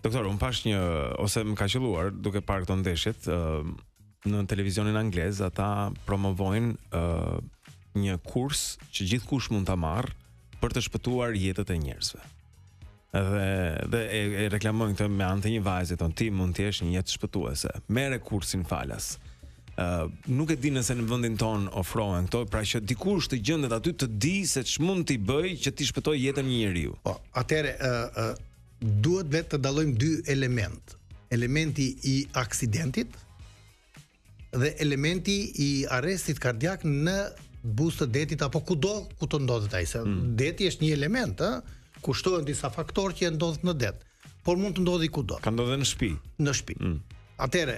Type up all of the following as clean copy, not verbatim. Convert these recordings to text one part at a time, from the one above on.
Doktor, unë pash ose më ka qelluar duke parë këto ndeshjet në televizionin anglez, ata promovojnë një kurs që gjithkush mund ta marrë për të shpëtuar jetët e njerëzve. Dhe e reklamojnë këtë me anë të një vajze, thonë ti mund të jesh një jetë shpëtuese. Merre kursin falas. Nuk e di nëse në vendin ton ofrohen këto, pra që dikush të gjendet aty të di se ç'mund t'i bëj që t'i shpëtoj jetën një njeriu. Po, atëre duhet vetë të dallojmë dy element. Elementi i aksidentit dhe elementi i arrestit kardiak në buzë të detit apo kudo ku të ndodhet ai. Se deti është një element, kushtohen disa faktorë që ndodhet në det, por mund të ndodhi kudo. Ka ndodhe në shtëpi. Në shtëpi. Atëre,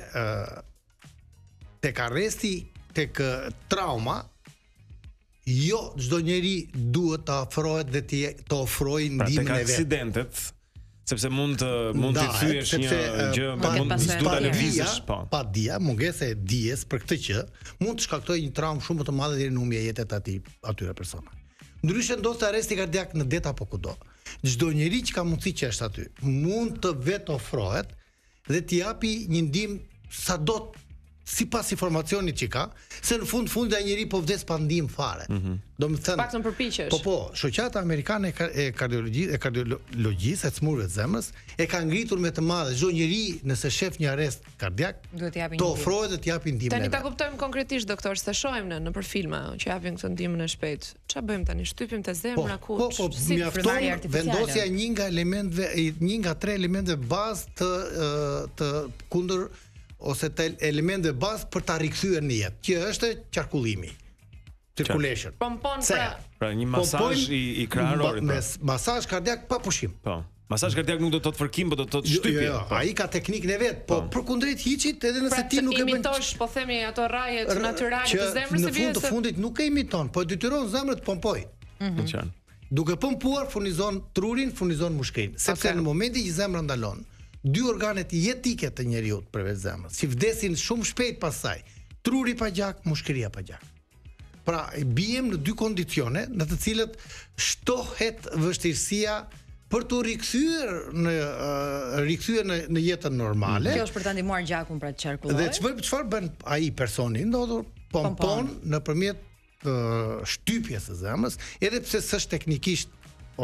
tek arresti, tek trauma, jo çdo njeri duhet të afrohet dhe të ofrojë ndihmën e vet. Tek aksidentet, sepse mund të thyesh një gjë, mund të lëvizësh, po. Pa dia, mungesa e dijes për këtë që mund të shkaktojë një traumë shumë të madhe deri në humbje jetës atyre personave. Ndryshe ndodhet arresti kardiak në det apo kudo. Çdo njeri që ka mundësi që është aty, mund të vetë ofrohet dhe t'i japi një ndihmë sado sipas informacionit që ka, se në fund ai njeri po vdes pa ndihmë fare. Domethënë, paktën përpiqesh. Po, shoqata amerikane e kardiologjisë, e cmurëve të zemrës, e ka ngritur me të madhe çdo njeri nëse shef një arrest kardiak, duhet t'i japin të ofrohet dhe t'i japin ndihmën. Tani ta kuptojmë konkretisht, doktor, se shohim nëpër filma që japin këtë ndihmën e shpejtë. Ç'a bëjmë tani? Shtypim te zemra ku? Po, mjafton vendosja një nga tre elementeve bazë të kundër ose të elementeve bazë për ta rikthyer në jetë, që është qarkullimi. Circulation. Pompon pra një masazh i krahërorit. Masazh kardiak pa pushim. Po. Masazh kardiak nuk do të thotë fërkim, por do të thotë shtypje. Jo, ai ka teknikën e vet, po përkundrejt hiçit edhe nëse ti nuk e bën. Imitosh, po themi ato rrajet natyrale të zemrës së vjetës. Në fundit nuk e imiton, po detyron zemrën të pompojë. Duke pompuar furnizon trurin, furnizon mushkërinë, sepse në momentin që zemra ndalon, dy organet jetike të njeriu përveç zemrës, si vdesin shumë shpejt pas saj, truri pa gjak, mushkëria pa gjak. Pra, bijem në dy kondicione në të cilët shtohet vështirësia për të rikthyer në jetën normale. Kjo është për ta ndihmuar gjakun pra të qarkullojë. Dhe çfarë bën ai personi? Ndodhur pompon nëpërmjet shtypjes së zemrës, edhe pse s'është teknikisht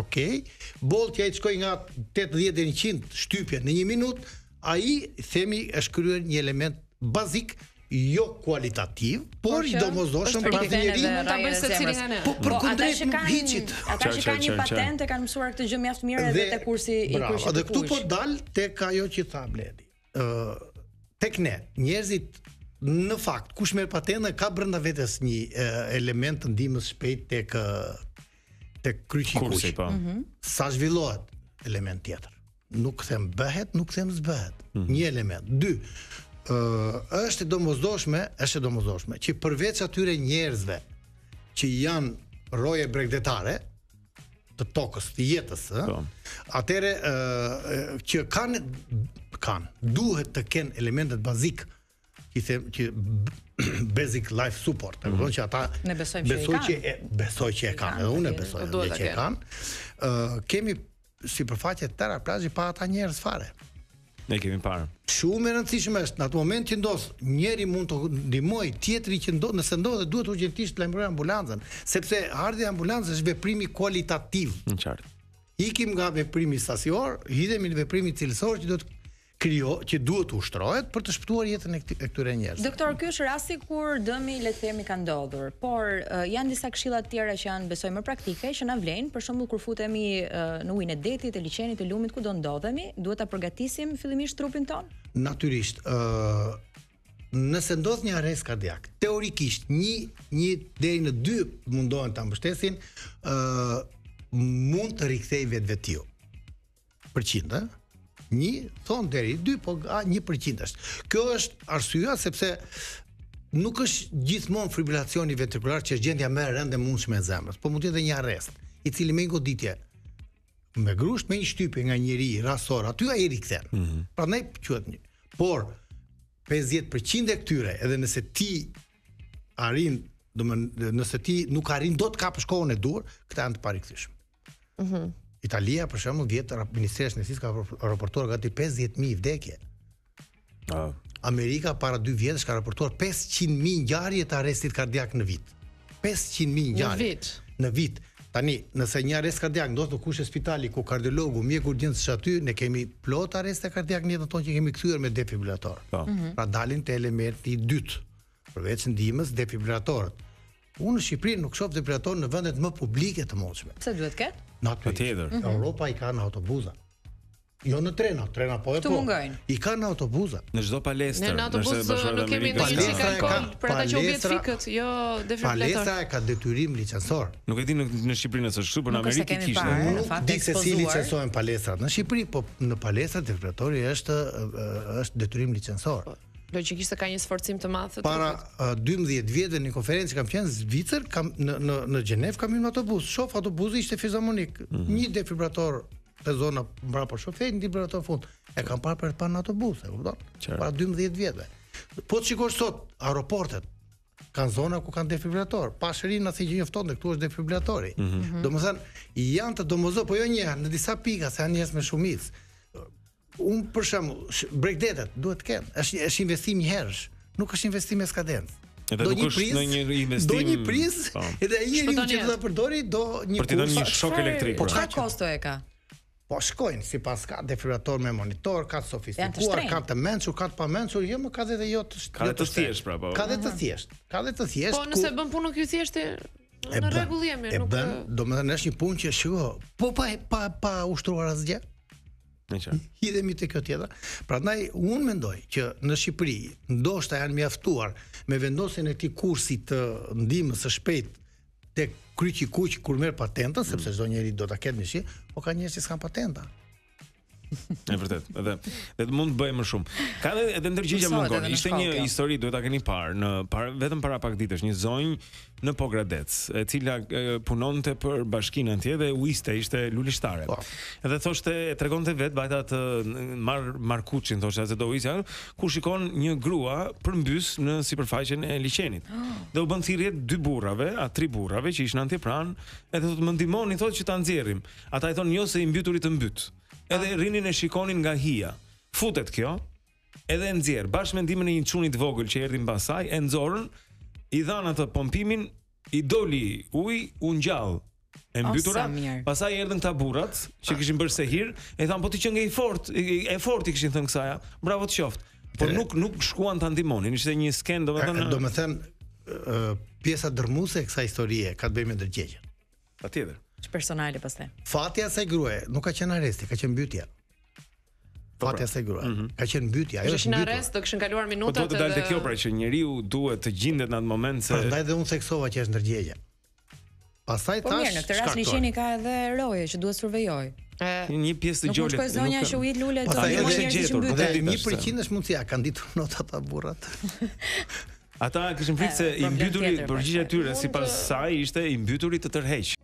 bolti ai shkoi nga 80 deri në 100 shtypje në 1 minutë, ai themi është kryer një element bazik, jo kualitativ, por i domosdoshëm për të njeriu mund ta bëjë secili nga ne. Po përkundrejt nuk hiçit. Ata që kanë një patentë kanë mësuar këtë gjë mjaft mirë edhe te kursi i kursit. Dhe këtu po dal tek ajo që tha Bledi. Tek ne, njerëzit në fakt, kush merr patentën ka brenda vetes një element të ndihmës shpejt tek kryqi i kuq. Sa zhvillohet element tjetër. Nuk them bëhet, nuk them s'bëhet. Një element. 2. Është domosdoshme që përveç atyre njerëzve që janë roje bregdetare të tokës, të jetës, atëre që duhet të kenë elementet bazik, që basic life support, që ata besoj që e kanë, edhe unë besoj që e kanë. Kemi sipërfaqe të tëra plazhi pa ata njerëz fare. Ne kemi parë. Shumë e rëndësishme është në atë moment që njeri mund të ndihmojë tjetri që nëse ndodhet duhet urgjentisht të lajmërojë ambulancën, sepse ardha e ambulancës është veprimi kualitativ. Në qartë. Ikim nga veprimi stacior, hidhemi në veprimin cilësor që duhet ushtrohet për të shpëtuar jetën e këtyre njerëzve. Doktor, ky është rasti kur dëmi le të themi ka ndodhur, por janë disa këshilla të tjera që janë besoj më praktike që na vlen, për shembull kur futemi në ujin e detit, të liçenit, të lumit, kudo ndodhemi, duhet ta përgatisim fillimisht trupin ton? Natyrisht, nëse ndodh një arrest kardiak, teorikisht një deri në 2 mundohen ta mbështesin, mund të rikthej vetvetiu. %, 1 thon deri 2, po 1% është. Kjo është arsyeja sepse nuk është gjithmonë fibrilacioni ventrikular që është gjendja më e rëndë e mundshme e zemrës, po mund të jetë një arrest, i cili me goditje me grusht, me një shtypje nga njeri rasor, aty ai rikthen. Prandaj quhet një. Por 50% e këtyre, edhe nëse ti arrin, nëse ti nuk arrin dot kapësh kohën e dur, këta janë të parikthishëm. Italia për shembull vjet Ministria e Shëndetësisë ka raportuar gati 50.000 vdekje. Amerika para 2 vjetësh ka raportuar 500.000 ngjarje të arrestit kardiak në vit. 500.000 ngjarje në vit. Tani, nëse një arrest kardiak ndodh në kushte spitali ku kardiologu, mjeku urgjencës aty, ne kemi plot arreste kardiak në jetën tonë që kemi kthyer me defibrilator. Pra dalin te elementi i dytë, përveç ndihmës defibrilatorët. Unë në Shqipëri nuk shoh defibrilator në vendet më publike të mundshme. Pse duhet ketë? Patjetër. Europa i ka në autobuza. Jo në trena po e po. I ka në autobuza. Në çdo palestër. Në autobus nuk kemi ndonjë që ka për ata që u bjet fikët, jo defibrilator. Palestra ka detyrim licencor. Nuk e di në Shqipëri nëse është kështu, por në Amerikë kishte. Nuk di se si licencohen palestrat në Shqipëri, po në palestra defibrilatori është detyrim licencor. Logjikisht ka një sforcim të madh. Para 12 vjetëve në konferencë kam qenë në Zvicër, në Gjenev kam hyrë në autobus. Shoh autobusi ishte fizharmonik. Një defibrilator te zona mbrapa shoferit, një defibrilator fund. E kam parë për të parë në autobus, e kupton? Para 12 vjetëve. Po të shikosh sot aeroportet kanë zona ku kanë defibrilator. Pashërin aty që njofton këtu është defibrilatori. Domethënë janë të domosdoshme, po jo një, në disa pika se janë njerëz me shumicë. Unë për shembull, breakdetet duhet të kenë. Është investim një herësh, nuk është investim me skadencë. Do një pris, do një pris, edhe ai njeriu që do ta përdori do një për të dhënë një shok elektrik. Po çfarë kosto e ka? Po shkojnë, sipas ka defibrilator me monitor, ka të sofistikuar, ka të mençur, ka të pamençur, jo më ka dhe jo të ka të thjesht pra po. Ka dhe të thjesht. Ka dhe të thjesht. Po nëse bën punën ky thjesht në rregull jemi, nuk bën, domethënë është një punë që shiko, po pa ushtruar asgjë. Hidhemi te kjo tjetra. Prandaj unë mendoj që në Shqipëri ndoshta janë mjaftuar me vendosjen e këtij kursi të ndihmës së shpejtë tek kryqi kuq kur merr patentën, sepse çdo njeri do ta ketë mishi, po ka njerëz që s'kan patenta. Është vërtet, edhe mund të bëjë më shumë. Ka edhe ndërgjigje më ngon. Ishte një histori, duhet ta keni parë, vetëm para pak ditësh, një zonjë në Pogradec, e cila punonte për bashkinë atje dhe uiste, ishte lulishtare. Edhe thoshte, tregonte vet bajta të marr kuçin, thoshte se do uisja, ku shikon një grua përmbys në sipërfaqen e liçenit. Dhe u bën thirrje 2 burrave, 3 burrave që ishin antje pranë, edhe thotë më ndihmoni, thotë që ta nxjerrim. Ata i thonë jo se i mbyturit të mbyt. Edhe rrinin e shikonin nga hija. Futet kjo, edhe e nxjerr bashkë me ndihmën e një çuni të vogël që erdhi mbas saj, e nxorën, i dhan atë pompimin, i doli ujë, u ngjall. E mbytura. Pastaj erdhën këta burrat që kishin bërë sehir, e thanë po ti që nge i fort, e forti kishin thënë kësaja. Bravo të qoftë. Por nuk shkuan ta ndihmonin, ishte një sken, domethënë pjesa dërmuese e kësaj historie ka të bëjë me ndërgjegjen. Patjetër. Personale pastaj. Fatja e asaj gruaje nuk ka qenë arresti, ka qenë mbytja. Fatja e asaj gruaje ka qenë mbytja, ajo është në arrest, do kishin kaluar minutat. Po do të dalte kjo pra që njeriu duhet të gjendet në atë moment se prandaj dhe unë theksova që është ndërgjegje. Pastaj tash. Po mirë, në këtë rast liçeni ka edhe roje që duhet survejoj. Një pjesë të gjolet. Nuk është zonja që u jit lule të gjetur. 1% është mundësia, kanë ditur notat ta burrat. Ata kishin frikë se i mbyturi përgjigja e tyre sipas saj ishte i mbyturi të tërheq.